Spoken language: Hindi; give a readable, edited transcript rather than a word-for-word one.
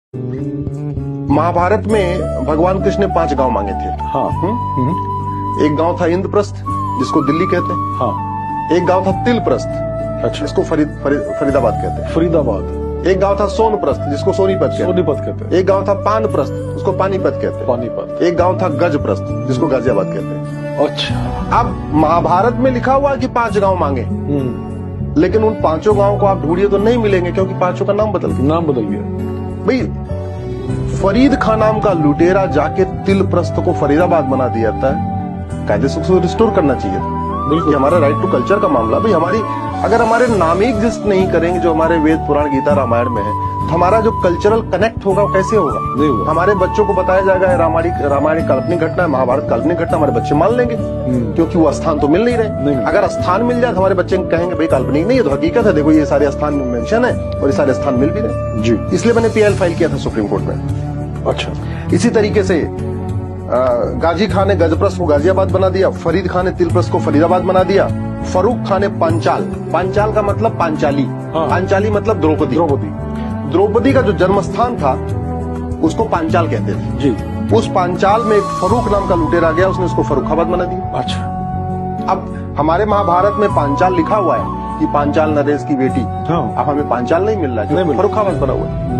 महाभारत में भगवान कृष्ण ने 5 गांव मांगे थे। हाँ। एक गांव था इंद्रप्रस्थ, जिसको दिल्ली कहते हैं। हाँ। एक गांव था तिलप्रस्थ, अच्छा, जिसको फरीदाबाद कहते हैं। फरीदाबाद। एक गांव था सोनप्रस्थ, जिसको सोनीपत कहते हैं। सोनीपत कहते हैं। एक गांव था पानप्रस्थ, उसको पानीपत कहते हैं। पानीपत। एक गांव था गजप्रस्थ, जिसको गाजियाबाद कहते हैं। अच्छा। अब महाभारत में लिखा हुआ कि 5 गांव मांगे, लेकिन उन 5 गांव को आप ढूंढिए तो नहीं मिलेंगे, क्योंकि 5 का नाम बदल गया। भाई, फरीद खान नाम का लुटेरा जाके तिलप्रस्थ को फरीदाबाद बना दिया था। कायदे से उसको रिस्टोर करना चाहिए था। बिल्कुल, हमारा राइट टू कल्चर का मामला। भाई, अगर हमारे नाम ही एग्जिस्ट नहीं करेंगे जो हमारे वेद पुराण गीता रामायण में है, तो हमारा जो कल्चरल कनेक्ट होगा वो कैसे होगा? नहीं होगा। हमारे बच्चों को बताया जाएगा रामायण काल्पनिक घटना है, महाभारत काल्पनिक घटना, हमारे बच्चे मान लेंगे, क्योंकि वो स्थान तो मिल नहीं रहे। अगर स्थान मिल जाए तो हमारे बच्चे कहेंगे भाई काल्पनिक नहीं है, तो हकीकत है, देखो ये सारे स्थान मेंशन है और ये सारे स्थान मिल भी रहे जी। इसलिए मैंने PIL फाइल किया था सुप्रीम कोर्ट में। अच्छा। इसी तरीके से गाजी खान ने गजप्रस्थ को गाजियाबाद बना दिया, फरीद खान ने तिलप्रस्थ को फरीदाबाद बना दिया, फरूक खान ने पांचाल का मतलब पांचाली। हाँ। पांचाली मतलब द्रौपदी का जो जन्म स्थान था उसको पांचाल कहते थे जी। उस पांचाल में एक फरूक नाम का लुटेरा गया, उसने उसको फर्रुखाबाद बना दिया। अच्छा। अब हमारे महाभारत में पांचाल लिखा हुआ है कि पांचाल नरेश की बेटी। हाँ। अब हमें पांचाल नहीं मिल रहा है, फर्रुखाबाद बना हुआ है।